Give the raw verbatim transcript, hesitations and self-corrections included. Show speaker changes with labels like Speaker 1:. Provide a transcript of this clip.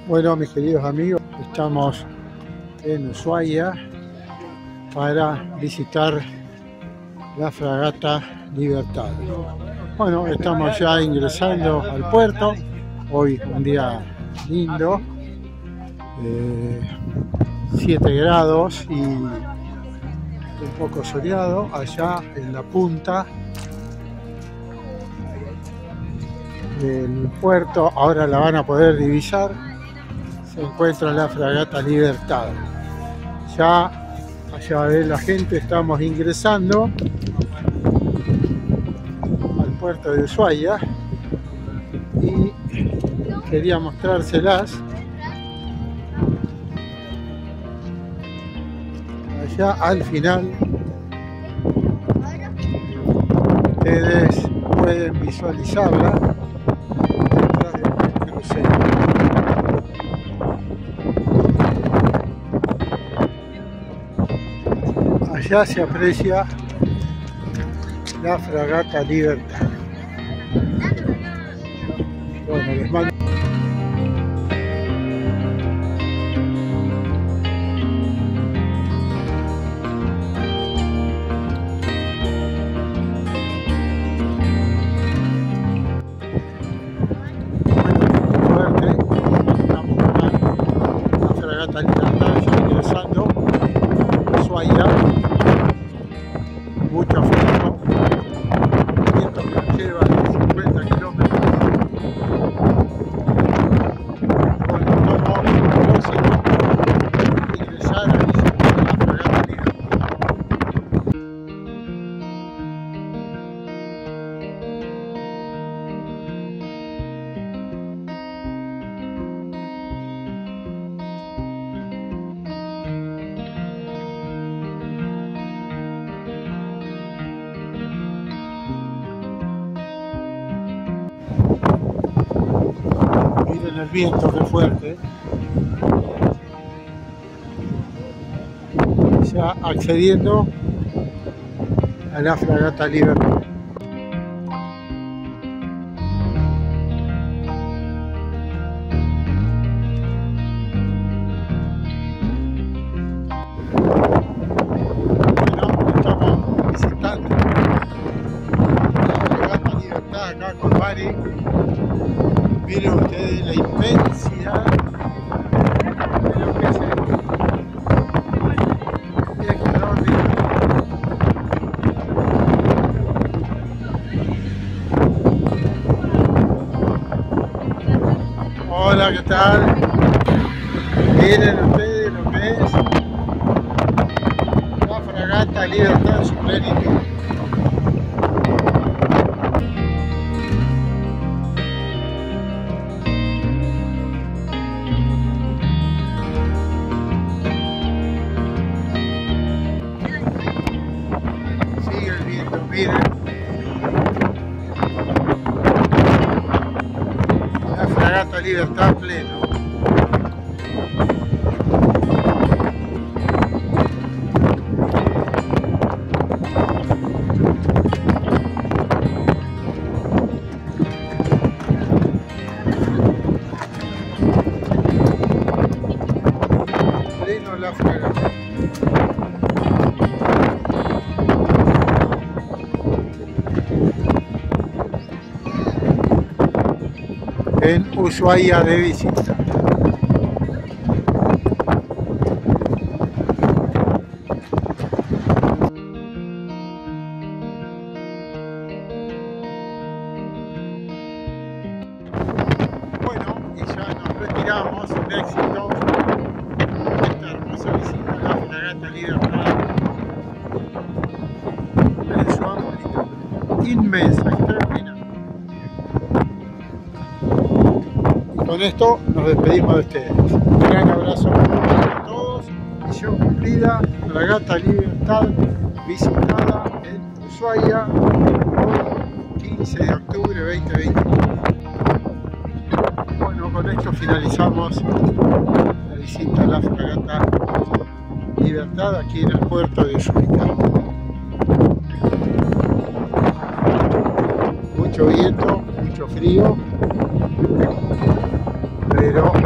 Speaker 1: Bueno, mis queridos amigos, estamos en Ushuaia para visitar la fragata Libertad. Bueno, estamos ya ingresando al puerto. Hoy un día lindo, eh, siete grados y un poco soleado. Allá en la punta del puerto, ahora la van a poder divisar, se encuentra la fragata Libertad. Ya allá ve la gente, estamos ingresando al puerto de Ushuaia y quería mostrárselas. Allá al final ustedes pueden visualizarla detrás del crucero. Allá se aprecia la fragata Libertad. Bueno, les mando. La fragata Libertad ya ingresando a Ushuaia. Mucho frío, viento que nos lleva a cincuenta kilómetros. Bueno, estamos próximos a ingresar a visitar la fragata Libertad. Miren el viento, qué fuerte. Ya accediendo a la fragata Libertad. Bueno, estamos visitando la fragata Libertad acá con Mari. Miren ustedes la inmensidad de lo que es esto. Es extraordinario. Hola, ¿qué tal? Miren ustedes lo que es la fragata Libertad en su plenitud. Miren la fragata Libertad pleno. Pleno la fragata. En Ushuaia de visita. Bueno, y ya nos retiramos. Un éxito esta hermosa visita a la fragata Libertad en su amplitud inmensa, extraordinaria. Con esto nos despedimos de ustedes. Un gran abrazo para todos. Misión cumplida. Fragata Libertad visitada en Ushuaia el quince de octubre de veinte veintiuno. Bueno, con esto finalizamos la visita a la fragata Libertad aquí en el puerto de Ushuaia. Mucho viento, mucho frío, pero